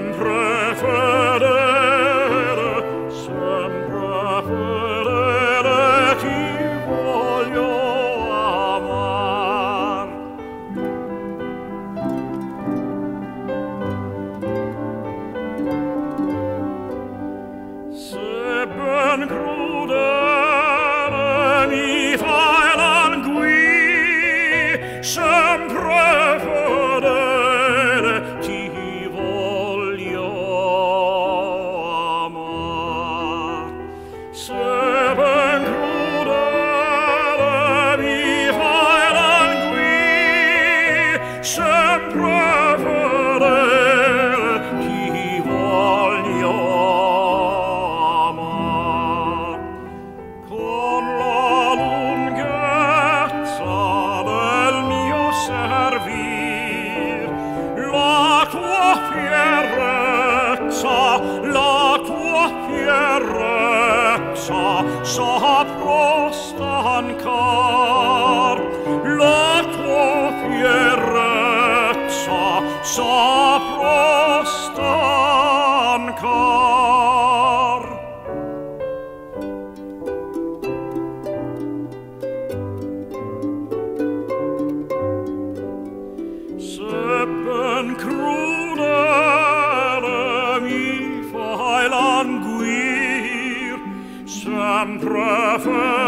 sempre fedele ti voglio amar. Se ben crudele mi fai languir, sempre fedele ti voglio amar. Se ben crudele mi fai languir, sempre fedele ti voglio amar. Con la lunghezza del mio servir, la tua fierezza saprò stancar. La tua fierezza saprò stancar. Se ben crudele mi fai languir, sempre